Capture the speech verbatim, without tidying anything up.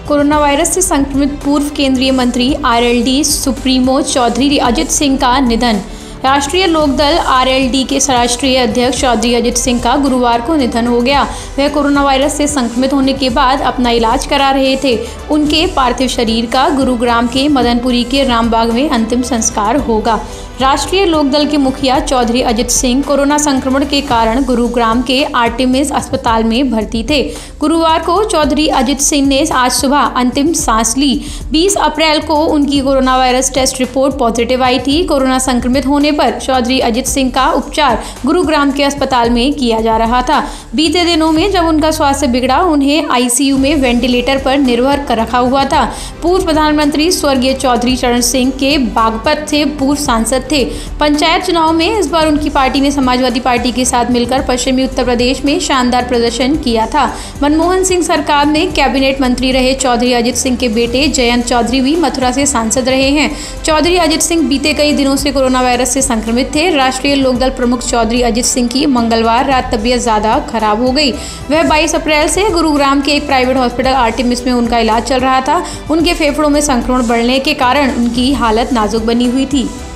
Corona virus से संक्रमित पूर्व केंद्रीय मंत्री आरएलडी सुप्रीमो चौधरी अजित सिंह का निधन। राष्ट्रीय लोकदल आरएलडी के राष्ट्रीय अध्यक्ष चौधरी अजित सिंह का गुरुवार को निधन हो गया। वह कोरोना वायरस से संक्रमित होने के बाद अपना इलाज करा रहे थे। उनके पार्थिव शरीर का गुरुग्राम के मदनपुरी के रामबाग में अंतिम संस्कार होगा। राष्ट्रीय लोकदल के मुखिया चौधरी अजित सिंह कोरोना संक्रमण के कारण गुरुग्राम के आर्टेमिस अस्पताल में भर्ती थे। गुरुवार को चौधरी अजित सिंह ने आज सुबह अंतिम सांस ली। बीस अप्रैल को उनकी corona virus test report positive आई थी। कोरोना संक्रमित होने पर चौधरी अजित सिंह का उपचार गुरुग्राम के अस्पताल में किया जा रहा था। बीते दिनों में जब उनका स्वास्थ्य बिगड़ा, उन्हें आईसीयू में वेंटिलेटर पर निर्भर कर रखा हुआ था। पूर्व प्रधानमंत्री स्वर्गीय चौधरी चरण सिंह के बागपत से पूर्व सांसद थे। पंचायत चुनाव में इस बार उनकी पार्टी ने समाजवादी पार्टी के साथ मिलकर पश्चिमी उत्तर प्रदेश में शानदार प्रदर्शन किया था। मनमोहन सिंह सरकार में कैबिनेट मंत्री रहे चौधरी अजित सिंह के बेटे जयंत चौधरी भी मथुरा से सांसद रहे हैं। चौधरी अजित सिंह बीते कई दिनों से कोरोना वायरस से संक्रमित थे। राष्ट्रीय लोकदल प्रमुख चौधरी अजित सिंह की मंगलवार रात तबीयत ज्यादा खराब हो गई। वह बाईस अप्रैल से गुरुग्राम के एक प्राइवेट हॉस्पिटल आर्टेमिस में उनका इलाज चल रहा था। उनके फेफड़ों में संक्रमण बढ़ने के कारण उनकी हालत नाजुक बनी हुई थी।